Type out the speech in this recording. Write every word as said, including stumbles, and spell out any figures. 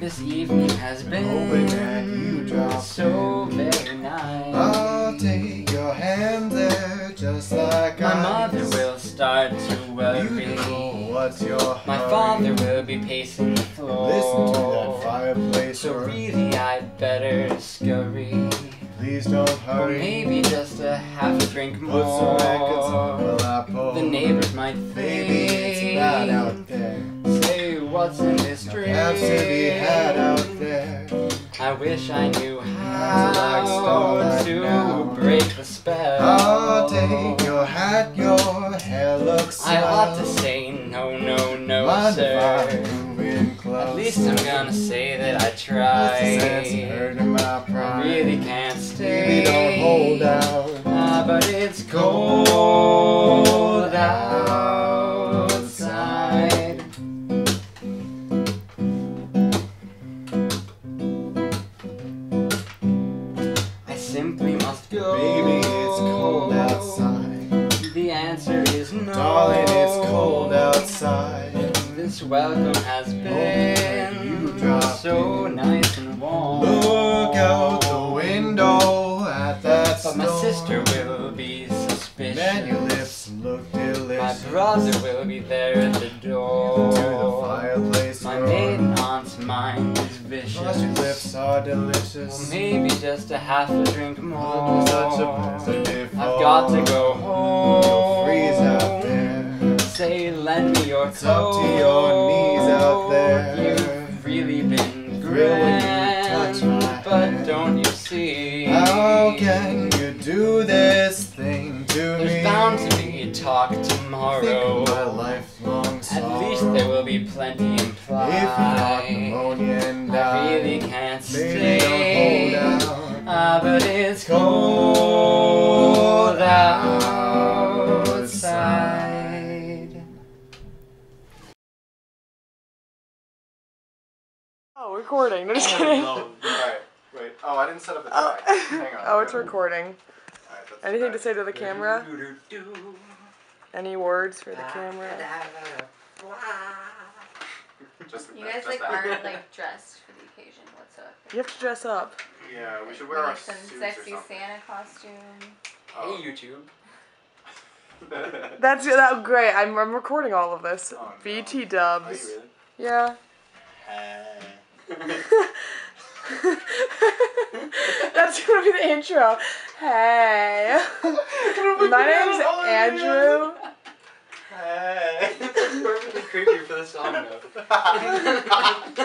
This evening has been hoping that you drop so very nice. I'll take your hand there just like My ice. mother will start to worry. Beautiful, what's your My hurry? father will be pacing the floor. Listen to that fireplace. So roar. really I'd better scurry. Please don't Or hurry. maybe just a half a drink Put more. some records on while I pour. The neighbors might think, Baby, it's bad out there. say what's in this drink. Cabs to be had out there. I wish I knew Like how starlight to now. break the spell. I'll take your hat, your hair looks I ought to swell. say no, no, no, Mind sir. if I move in close? At least I'm gonna say that I What's the sense in tried. hurting my I pride? really can't stay. Baby, don't hold out. Ah, but it's cold outside. I simply must go. Baby, it's cold outside. The answer is no. Darling, it's cold outside. This welcome has been you dropped so in. nice and warm. Look out the window at that But my storm. sister will be suspicious. Man, your lips look My delicious. brother will be there at the door. To the fireplace My roar. maiden aunt's mind is vicious. Plus your lips are Well, delicious. maybe just a half a drink more. Look, such a pleasant day I've got to go home. You'll freeze out there. Say, lend me your It's coat. up to your knees out there. You've really been Thrill when you grand, touch my but hand. don't you see? How can you do this thing to There's me? bound to be a talk Think tomorrow. of my lifelong sorrow. At least there will be plenty implied. If you got pneumonia and I die, really can't baby, don't stay. hold out. Ah, but it's cold outside. Oh, recording. No, just kidding. Alright, wait. Oh, I didn't set up the Oh. track. Hang on. Oh, it's recording. Alright, that's Anything to okay. say to the camera? Any words for the camera? Just, You guys just like that. aren't like dressed for the occasion whatsoever. You have to dress up. Yeah, we should wear Like our some suits sexy or something. Santa costume. Oh. Hey, YouTube. That's that great. I'm, I'm recording all of this. Oh, no. V T Are you dubs. really? Yeah. Hey. That's gonna be the intro. Hey. My name's Andrew. Hey. That's perfectly creepy for the song though.